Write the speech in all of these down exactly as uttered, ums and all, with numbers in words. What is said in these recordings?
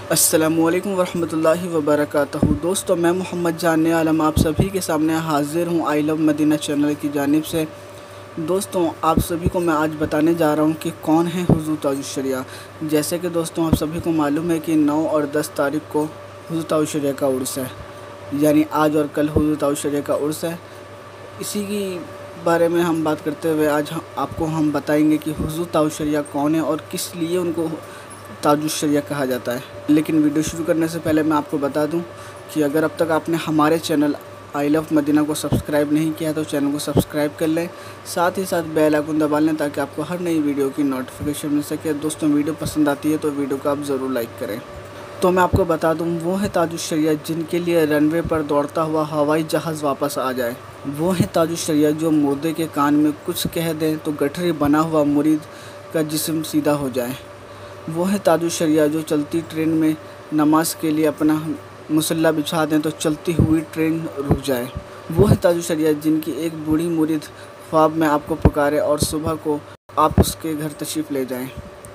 अस्सलामुअलैकुम वरहमतुल्लाहि वबरकातुहू। दोस्तों, मैं मोहम्मद जाने आलम आप सभी के सामने हाज़िर हूँ आई लव मदीना चैनल की जानिब से। दोस्तों, आप सभी को मैं आज बताने जा रहा हूँ कि कौन है हुज़ूर ताजुल शरिया। जैसे कि दोस्तों आप सभी को मालूम है कि नौ और दस तारीख को हुज़ूर ताजुल शरिया का उर्स है, यानी आज और कल हुज़ूर ताजुल शरिया का उर्स है। इसी की बारे में हम बात करते हुए आज हम आपको हम बताएंगे कि हुज़ूर ताजुल शरिया कौन है और किस लिए उनको ताजुल शरिया कहा जाता है। लेकिन वीडियो शुरू करने से पहले मैं आपको बता दूं कि अगर अब तक आपने हमारे चैनल आई लव मदीना को सब्सक्राइब नहीं किया तो चैनल को सब्सक्राइब कर लें, साथ ही साथ बेल आइकन दबा लें ताकि आपको हर नई वीडियो की नोटिफिकेशन मिल सके। दोस्तों, वीडियो पसंद आती है तो वीडियो को आप ज़रूर लाइक करें। तो मैं आपको बता दूं, वो है ताजुल शरिया जिनके लिए रनवे पर दौड़ता हुआ हवाई जहाज़ वापस आ जाए। वो है ताजुल शरिया जो मुर्दे के कान में कुछ कह दें तो गठरी बना हुआ मुरीद का जिस्म सीधा हो जाए। वो है ताजुल शरिया जो चलती ट्रेन में नमाज के लिए अपना मुसल्ला बिछा दें तो चलती हुई ट्रेन रुक जाए। वो है ताजुल शरिया जिनकी एक बूढ़ी मुरीद ख्वाब में आपको पुकारे और सुबह को आप उसके घर तशरीफ़ ले जाएं।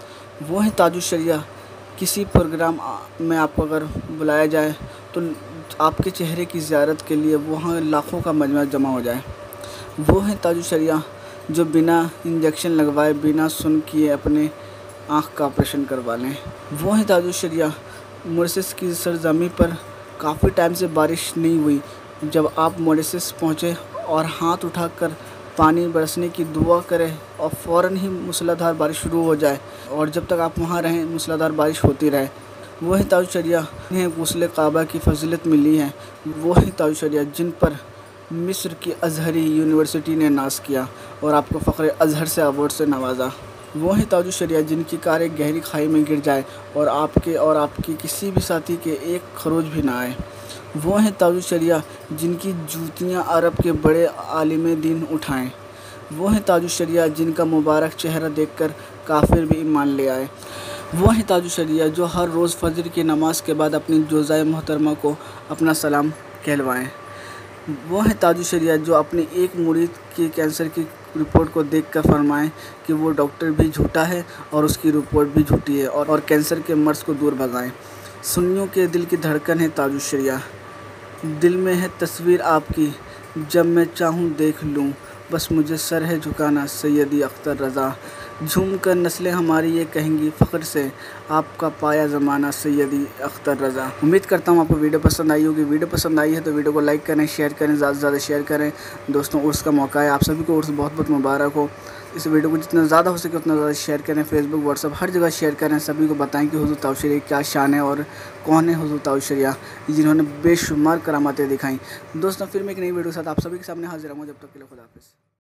वो है ताजुल शरिया किसी प्रोग्राम में आपको अगर बुलाया जाए तो आपके चेहरे की ज़ियारत के लिए वहाँ लाखों का मजमा जमा हो जाए। वो है ताजुल शरिया जो बिना इंजेक्शन लगवाए बिना सुन किए अपने आँख का ऑपरेशन करवा लें। वो है ताजुल शरिया मॉरिशस की सरजमी पर काफ़ी टाइम से बारिश नहीं हुई। जब आप मॉरिशस पहुँचे और हाथ उठाकर पानी बरसने की दुआ करें और फ़ौरन ही मूसलाधार बारिश शुरू हो जाए और जब तक आप वहाँ रहें मूसलाधार बारिश होती रहे। वो है ताजुल शरिया जिन्हें गुस्ल काबा की फजीलत मिली है। वो है ताजुल शरिया जिन पर मिस्र की अज़हरी यूनिवर्सिटी ने नाज किया और आपको फ़ख्र अज़हर से अवार्ड से नवाजा। वो है ताजुल शरिया जिनकी कार एक गहरी खाई में गिर जाए और आपके और आपकी किसी भी साथी के एक खरोच भी ना आए। वो है ताजुल शरिया जिनकी जूतियाँ अरब के बड़े आलिम दीन उठाएं। वो है ताजुल शरिया जिनका मुबारक चेहरा देखकर काफिर भी ईमान ले आए। वो है ताजुल शरिया जो हर रोज़ फजर की नमाज के बाद अपनी जोज़ाए मोहतरमा को अपना सलाम कहलवाएँ। वो है ताजुल शरिया जो अपने एक मुरीद की कैंसर की रिपोर्ट को देखकर फरमाएं कि वो डॉक्टर भी झूठा है और उसकी रिपोर्ट भी झूठी है और, और कैंसर के मर्ज़ को दूर भगाएं। सुन्नियों के दिल की धड़कन है ताजुल शरिया। दिल में है तस्वीर आपकी, जब मैं चाहूँ देख लूँ, बस मुझे सर है झुकाना सैयदी अख्तर रज़ा। झूम कर नस्लें हमारी ये कहेंगी फ़ख्र से, आपका पाया ज़माना सैयदी अख्तर रज़ा। उम्मीद करता हूँ आपको वीडियो पसंद आई होगी। वीडियो पसंद आई है तो वीडियो को लाइक करें, शेयर करें, ज़्यादा से ज़्यादा शेयर करें। दोस्तों, उर्स का मौका है, आप सभी को उर्स बहुत बहुत मुबारक हो। इस वीडियो को जितना ज़्यादा हो सके उतना ज़्यादा शेयर करें, फेसबुक व्हाट्सअप हर जगह शेयर करें। सभी को बताएं कि हुज़ूर ताजुल शरिया क्या शान है और कौन है हुज़ूर ताजुल शरिया जिन्होंने बेशुमार करामातें दिखाई। दोस्तों, फिर मैं एक नई वीडियो के साथ आप सभी के सामने हाजिर रहूँगा। जब तक के लिए खुदा हाफ़िज़।